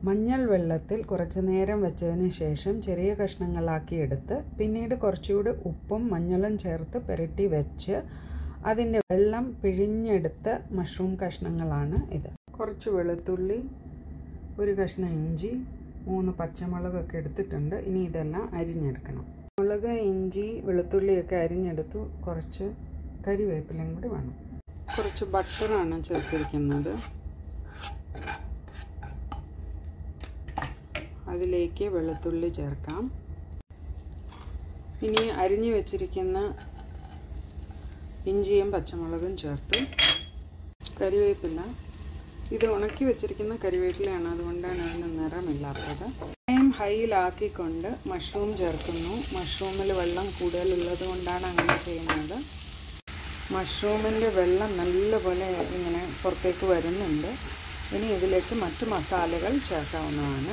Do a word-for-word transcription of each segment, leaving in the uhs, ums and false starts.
മഞ്ഞൾ വെള്ളത്തിൽ കുറച്ച് നേരം വെച്ചതിന് ശേഷം ചെറിയ കഷ്ണങ്ങളാക്കി എടുത്ത് പിന്നീട് കുറച്ചുകൂടി ഉപ്പും മഞ്ഞളും ചേർത്ത് പുരട്ടി വെച്ച് അതിൻ്റെ വെള്ളം പിഴിഞ്ഞെടുത്ത മഷ്റൂം കഷ്ണങ്ങളാണ് ഇത്. കുറച്ച് വെളുത്തുള്ളി, ഒരു കഷ്ണം ഇഞ്ചി, മൂന്ന് പച്ചമുളകൊക്കെ എടുത്തിട്ടുണ്ട്. ഇനി ഇതെല്ലാം അരിഞ്ഞെടുക്കണം. മുളക്, ഇഞ്ചി, വെളുത്തുള്ളിയൊക്കെ അരിഞ്ഞെടുത്തു. കുറച്ച് കരിവേപ്പിലയും കൂടി വേണം. കുറച്ച് ബട്ടറാണ് ചേർത്തിരിക്കുന്നത്. അതിലേക്ക് വെളുത്തുള്ളി ചേർക്കാം. ഇനി അരിഞ്ഞു വെച്ചിരിക്കുന്ന ഇഞ്ചിയും പച്ചമുളകും ചേർത്ത് കരിവേപ്പില. ഇത് ഉണക്കി വെച്ചിരിക്കുന്ന കരിവേപ്പിലയാണ്, അതുകൊണ്ടാണ് അതിന് നിറമില്ലാത്തത്. ഫ്ലെയിം ഹൈയിലാക്കിക്കൊണ്ട് മഷ്റൂം ചേർക്കുന്നു. മഷ്റൂമിൽ വെള്ളം കൂടുതലുള്ളത് കൊണ്ടാണ് അങ്ങനെ ചെയ്യുന്നത്. മഷ്റൂമിൻ്റെ വെള്ളം നല്ലപോലെ ഇങ്ങനെ പുറത്തേക്ക് വരുന്നുണ്ട്. ഇനി ഇതിലേക്ക് മറ്റ് മസാലകൾ ചേർക്കാവുന്നതാണ്.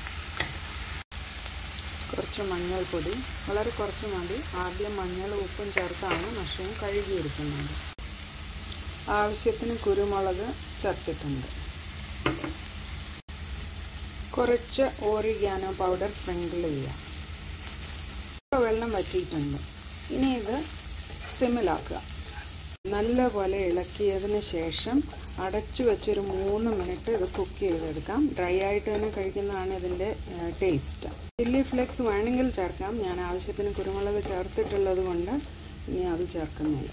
കുറച്ച് മഞ്ഞൾപ്പൊടി, വളരെ കുറച്ച് മതി. ആദ്യം മഞ്ഞളും ഉപ്പും ചേർത്താണ് മഷ്റൂം കഴുകിയെടുക്കുന്നത്. ആവശ്യത്തിന് കുരുമുളക് ചേർത്തിട്ടുണ്ട്. കുറച്ച് ഓറിഗാനോ പൗഡർ സ്പ്രിങ്കിൾ ചെയ്യാം. ഇപ്പോൾ വെള്ളം വറ്റിയിട്ടുണ്ട്. ഇനി ഇത് സിമ്മിലാക്കുക. നല്ലപോലെ ഇളക്കിയതിന് ശേഷം അടച്ചു വെച്ചൊരു മൂന്ന് മിനിറ്റ് ഇത് കുക്ക് ചെയ്തെടുക്കാം. ഡ്രൈ ആയിട്ട് തന്നെ കഴിക്കുന്നതാണ് ഇതിൻ്റെ ടേസ്റ്റ്. ചില്ലി ഫ്ലേക്സ് വേണമെങ്കിൽ ചേർക്കാം. ഞാൻ ആവശ്യത്തിന് കുരുമുളക് ചേർത്തിട്ടുള്ളത് കൊണ്ട് ഇനി അത് ചേർക്കുന്നില്ല.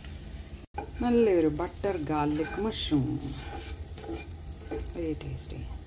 നല്ലൊരു butter garlic mushroom, very tasty.